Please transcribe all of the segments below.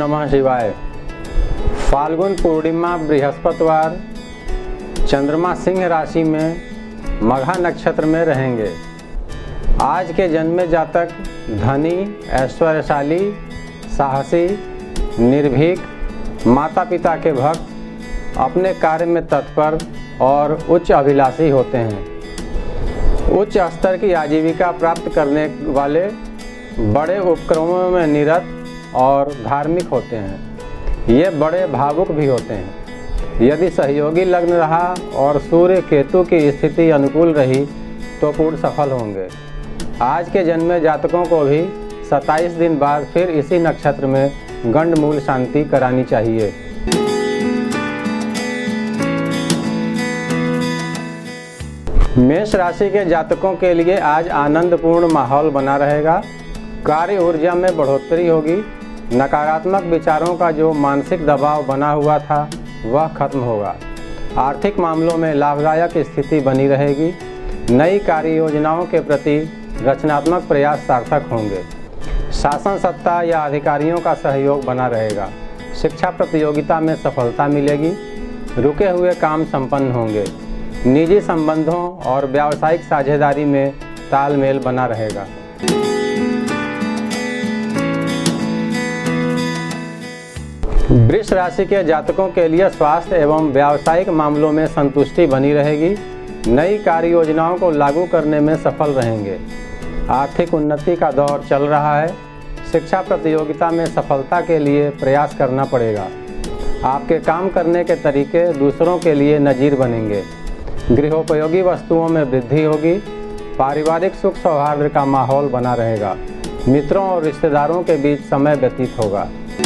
नमः शिवाय। फाल्गुन पूर्णिमा बृहस्पतिवार चंद्रमा सिंह राशि में मघा नक्षत्र में रहेंगे। आज के जन्मे जातक धनी, ऐश्वर्यशाली, साहसी, निर्भीक, माता पिता के भक्त, अपने कार्य में तत्पर और उच्च अभिलाषी होते हैं। उच्च स्तर की आजीविका प्राप्त करने वाले, बड़े उपक्रमों में निरत और धार्मिक होते हैं। ये बड़े भावुक भी होते हैं। यदि सहयोगी लग्न रहा और सूर्य केतु की स्थिति अनुकूल रही तो पूर्ण सफल होंगे। आज के जन्मे जातकों को भी 27 दिन बाद फिर इसी नक्षत्र में गंडमूल शांति करानी चाहिए। मेष राशि के जातकों के लिए आज आनंदपूर्ण माहौल बना रहेगा। कार्य ऊर्जा में बढ़ोतरी होगी। नकारात्मक विचारों का जो मानसिक दबाव बना हुआ था वह खत्म होगा। आर्थिक मामलों में लाभदायक स्थिति बनी रहेगी। नई कार्य योजनाओं के प्रति रचनात्मक प्रयास सार्थक होंगे। शासन सत्ता या अधिकारियों का सहयोग बना रहेगा। शिक्षा प्रतियोगिता में सफलता मिलेगी। रुके हुए काम संपन्न होंगे। निजी संबंधों और व्यावसायिक साझेदारी में तालमेल बना रहेगा। वृष राशि के जातकों के लिए स्वास्थ्य एवं व्यावसायिक मामलों में संतुष्टि बनी रहेगी। नई कार्य योजनाओं को लागू करने में सफल रहेंगे। आर्थिक उन्नति का दौर चल रहा है। शिक्षा प्रतियोगिता में सफलता के लिए प्रयास करना पड़ेगा। आपके काम करने के तरीके दूसरों के लिए नज़ीर बनेंगे। गृहोपयोगी वस्तुओं में वृद्धि होगी। पारिवारिक सुख सौहार्द का माहौल बना रहेगा। मित्रों और रिश्तेदारों के बीच समय व्यतीत होगा।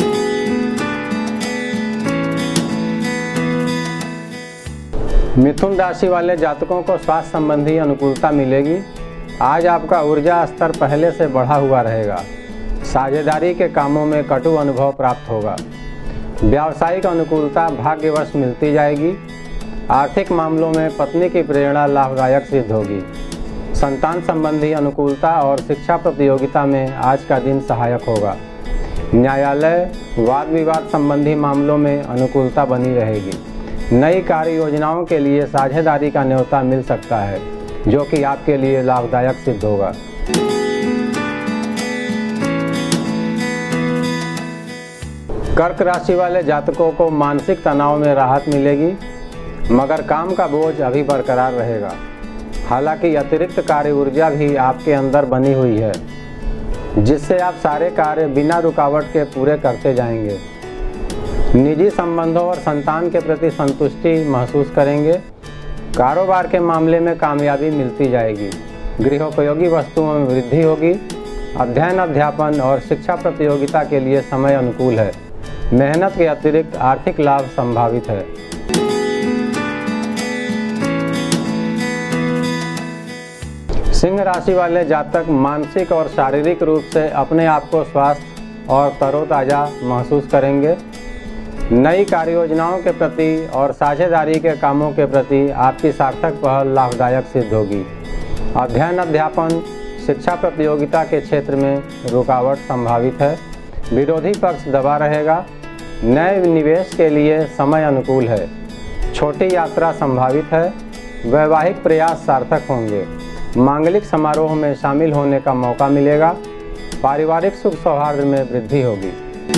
मिथुन राशि वाले जातकों को स्वास्थ्य संबंधी अनुकूलता मिलेगी। आज आपका ऊर्जा स्तर पहले से बढ़ा हुआ रहेगा। साझेदारी के कामों में कटु अनुभव प्राप्त होगा। व्यावसायिक अनुकूलता भाग्यवश मिलती जाएगी। आर्थिक मामलों में पत्नी की प्रेरणा लाभदायक सिद्ध होगी। संतान संबंधी अनुकूलता और शिक्षा प्रतियोगिता में आज का दिन सहायक होगा। न्यायालय, वाद विवाद संबंधी मामलों में अनुकूलता बनी रहेगी। नई कार्य योजनाओं के लिए साझेदारी का न्योता मिल सकता है, जो कि आपके लिए लाभदायक सिद्ध होगा। कर्क राशि वाले जातकों को मानसिक तनाव में राहत मिलेगी, मगर काम का बोझ अभी बरकरार रहेगा। हालांकि अतिरिक्त कार्य ऊर्जा भी आपके अंदर बनी हुई है, जिससे आप सारे कार्य बिना रुकावट के पूरे करते जाएंगे। निजी संबंधों और संतान के प्रति संतुष्टि महसूस करेंगे। कारोबार के मामले में कामयाबी मिलती जाएगी। गृहोपयोगी वस्तुओं में वृद्धि होगी। अध्ययन, अध्यापन और शिक्षा प्रतियोगिता के लिए समय अनुकूल है। मेहनत के अतिरिक्त आर्थिक लाभ संभावित है। सिंह राशि वाले जातक मानसिक और शारीरिक रूप से अपने आप को स्वस्थ और तरोताज़ा महसूस करेंगे। नई कार्य योजनाओं के प्रति और साझेदारी के कामों के प्रति आपकी सार्थक पहल लाभदायक सिद्ध होगी। अध्ययन, अध्यापन, शिक्षा प्रतियोगिता के क्षेत्र में रुकावट संभावित है। विरोधी पक्ष दबा रहेगा। नए निवेश के लिए समय अनुकूल है। छोटी यात्रा संभावित है। वैवाहिक प्रयास सार्थक होंगे। मांगलिक समारोह में शामिल होने का मौका मिलेगा। पारिवारिक सुख सौहार्द में वृद्धि होगी।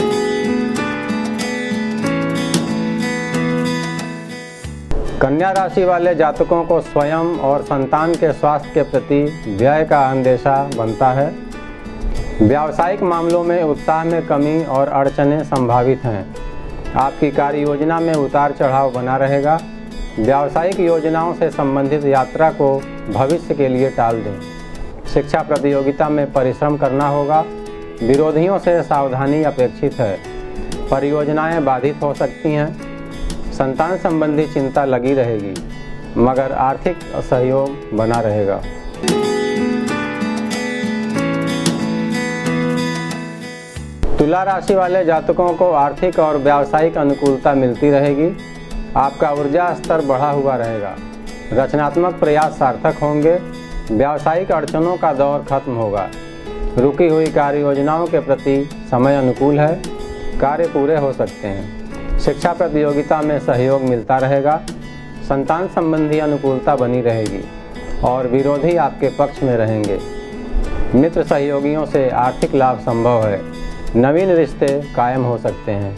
कन्या राशि वाले जातकों को स्वयं और संतान के स्वास्थ्य के प्रति व्यय का अंदेशा बनता है। व्यावसायिक मामलों में उत्साह में कमी और अड़चनें संभावित हैं। आपकी कार्य योजना में उतार चढ़ाव बना रहेगा। व्यावसायिक योजनाओं से संबंधित यात्रा को भविष्य के लिए टाल दें। शिक्षा प्रतियोगिता में परिश्रम करना होगा। विरोधियों से सावधानी अपेक्षित है। परियोजनाएं बाधित हो सकती हैं। संतान संबंधी चिंता लगी रहेगी, मगर आर्थिक सहयोग बना रहेगा। तुला राशि वाले जातकों को आर्थिक और व्यावसायिक अनुकूलता मिलती रहेगी। आपका ऊर्जा स्तर बढ़ा हुआ रहेगा। रचनात्मक प्रयास सार्थक होंगे। व्यावसायिक अड़चनों का दौर खत्म होगा। रुकी हुई कार्य योजनाओं के प्रति समय अनुकूल है। कार्य पूरे हो सकते हैं। शिक्षा प्रतियोगिता में सहयोग मिलता रहेगा। संतान संबंधी अनुकूलता बनी रहेगी और विरोधी आपके पक्ष में रहेंगे। मित्र सहयोगियों से आर्थिक लाभ संभव है। नवीन रिश्ते कायम हो सकते हैं।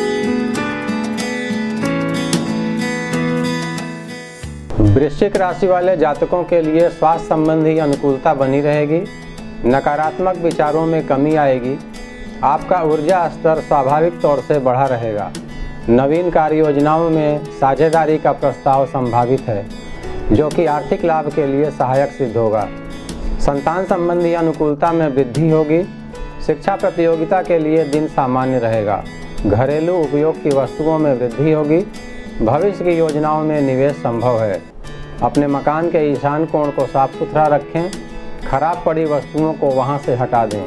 वृश्चिक राशि वाले जातकों के लिए स्वास्थ्य संबंधी अनुकूलता बनी रहेगी। नकारात्मक विचारों में कमी आएगी। आपका ऊर्जा स्तर स्वाभाविक तौर से बढ़ा रहेगा। नवीन कार्य योजनाओं में साझेदारी का प्रस्ताव संभावित है, जो कि आर्थिक लाभ के लिए सहायक सिद्ध होगा। संतान संबंधी अनुकूलता में वृद्धि होगी। शिक्षा प्रतियोगिता के लिए दिन सामान्य रहेगा। घरेलू उपयोग की वस्तुओं में वृद्धि होगी। भविष्य की योजनाओं में निवेश संभव है। अपने मकान के ईशान कोण को साफ सुथरा रखें। खराब पड़ी वस्तुओं को वहां से हटा दें।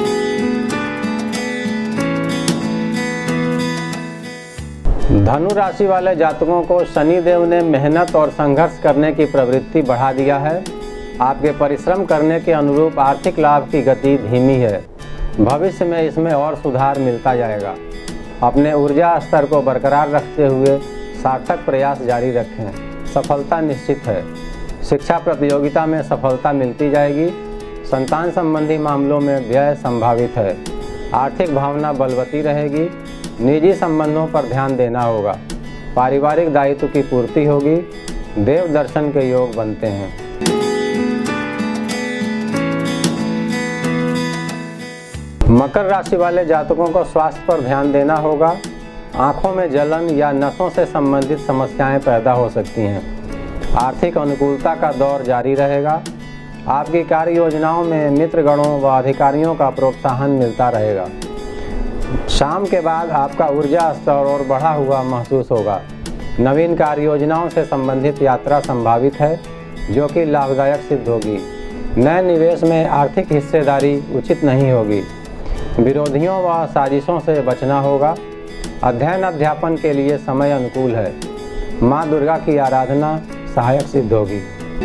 धनु राशि वाले जातकों को शनि देव ने मेहनत और संघर्ष करने की प्रवृत्ति बढ़ा दिया है। आपके परिश्रम करने के अनुरूप आर्थिक लाभ की गति धीमी है। भविष्य में इसमें और सुधार मिलता जाएगा। अपने ऊर्जा स्तर को बरकरार रखते हुए सार्थक प्रयास जारी रखें। सफलता निश्चित है। शिक्षा प्रतियोगिता में सफलता मिलती जाएगी। संतान संबंधी मामलों में व्यय संभावित है। आर्थिक भावना बलवती रहेगी। निजी संबंधों पर ध्यान देना होगा। पारिवारिक दायित्व की पूर्ति होगी। देव दर्शन के योग बनते हैं। मकर राशि वाले जातकों को स्वास्थ्य पर ध्यान देना होगा। आंखों में जलन या नसों से संबंधित समस्याएं पैदा हो सकती हैं। आर्थिक अनुकूलता का दौर जारी रहेगा। आपकी कार्य योजनाओं में मित्रगणों व अधिकारियों का प्रोत्साहन मिलता रहेगा। शाम के बाद आपका ऊर्जा स्तर और बढ़ा हुआ महसूस होगा। नवीन कार्य योजनाओं से संबंधित यात्रा संभावित है, जो कि लाभदायक सिद्ध होगी। नए निवेश में आर्थिक हिस्सेदारी उचित नहीं होगी। विरोधियों व साजिशों से बचना होगा। अध्ययन अध्यापन के लिए समय अनुकूल है। माँ दुर्गा की आराधना सहायक सिद्ध होगी।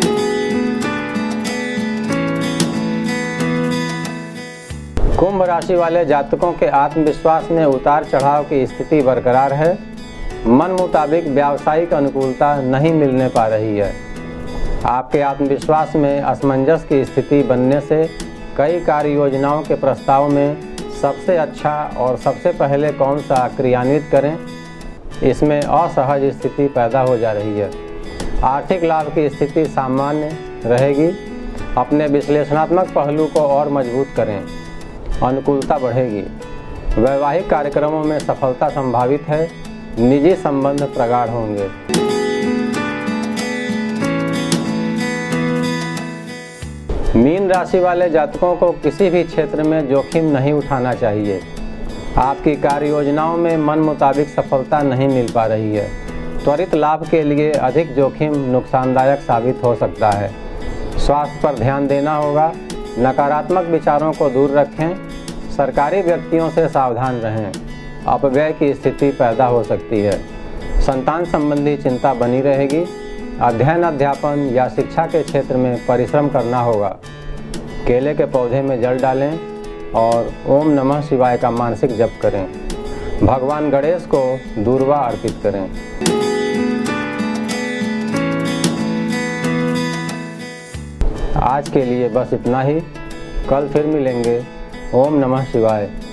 कुंभ राशि वाले जातकों के आत्मविश्वास में उतार चढ़ाव की स्थिति बरकरार है। मन मुताबिक व्यावसायिक अनुकूलता नहीं मिलने पा रही है। आपके आत्मविश्वास में असमंजस की स्थिति बनने से कई कार्य योजनाओं के प्रस्ताव में सबसे अच्छा और सबसे पहले कौन सा क्रियान्वित करें, इसमें असहज स्थिति पैदा हो जा रही है। आर्थिक लाभ की स्थिति सामान्य रहेगी। अपने विश्लेषणात्मक पहलू को और मजबूत करें। अनुकूलता बढ़ेगी। वैवाहिक कार्यक्रमों में सफलता संभावित है। निजी संबंध प्रगाढ़ होंगे। मीन राशि वाले जातकों को किसी भी क्षेत्र में जोखिम नहीं उठाना चाहिए। आपकी कार्य योजनाओं में मन मुताबिक सफलता नहीं मिल पा रही है। त्वरित लाभ के लिए अधिक जोखिम नुकसानदायक साबित हो सकता है। स्वास्थ्य पर ध्यान देना होगा। नकारात्मक विचारों को दूर रखें। सरकारी व्यक्तियों से सावधान रहें। अपव्यय की स्थिति पैदा हो सकती है। संतान संबंधी चिंता बनी रहेगी। अध्ययन अध्यापन या शिक्षा के क्षेत्र में परिश्रम करना होगा। केले के पौधे में जल डालें और ओम नमः शिवाय का मानसिक जप करें। भगवान गणेश को दूर्वा अर्पित करें। आज के लिए बस इतना ही। कल फिर मिलेंगे। ओम नमः शिवाय।